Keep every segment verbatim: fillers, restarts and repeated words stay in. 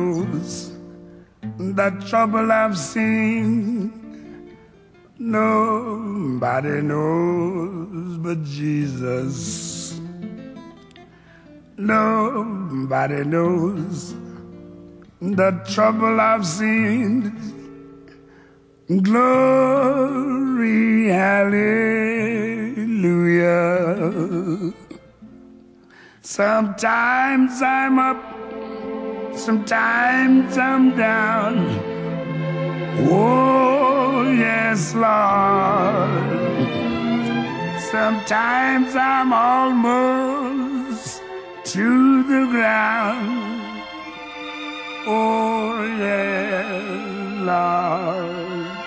knows the trouble I've seen. Nobody knows but Jesus. Nobody knows the trouble I've seen. Glory, hallelujah. Sometimes I'm up, sometimes I'm down. Oh, yes, Lord. Sometimes I'm almost to the ground. Oh, yes, Lord.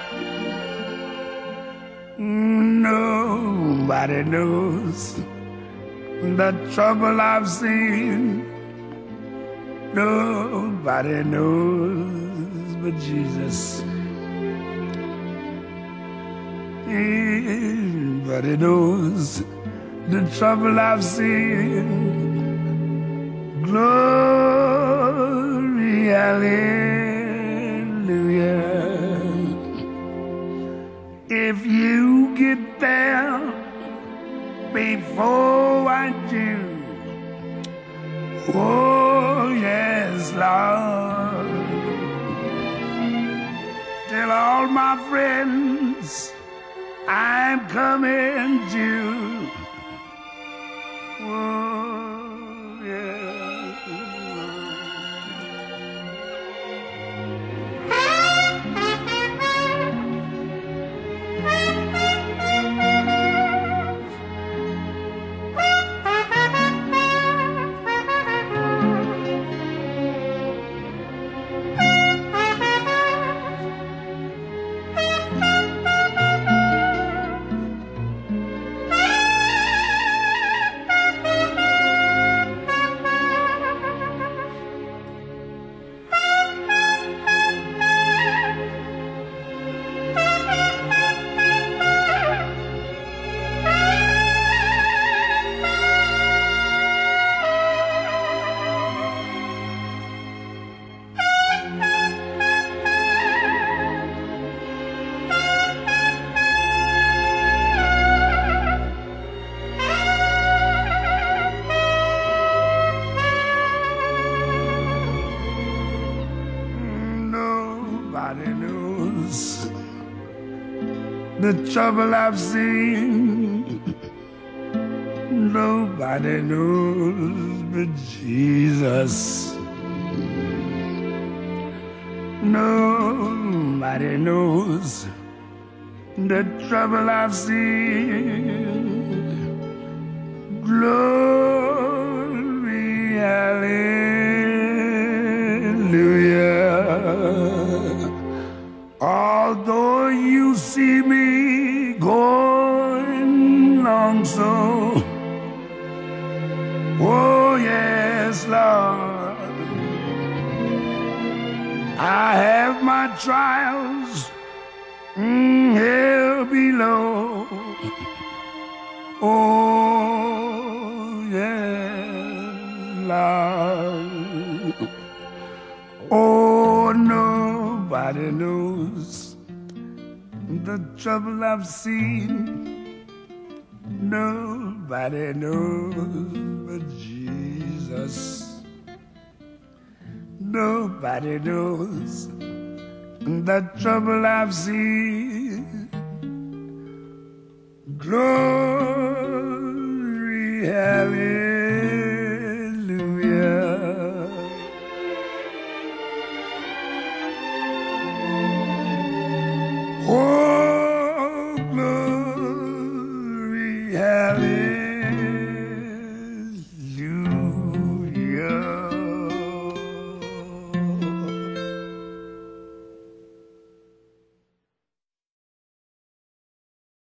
Nobody knows the trouble I've seen. Nobody knows but Jesus. Nobody knows the trouble I've seen. Glory, hallelujah. If you get there before I do, oh yes, Lord, tell all my friends I'm coming to. Oh yeah. Nobody knows the trouble I've seen. Nobody knows but Jesus. Nobody knows the trouble I've seen. Glory, hallelujah. Although you see me going along so, oh yes, Lord, I have my trials mm, here below. Oh yes, Lord. Oh, nobody knows the trouble I've seen. Nobody knows but Jesus. Nobody knows the trouble I've seen. Glory.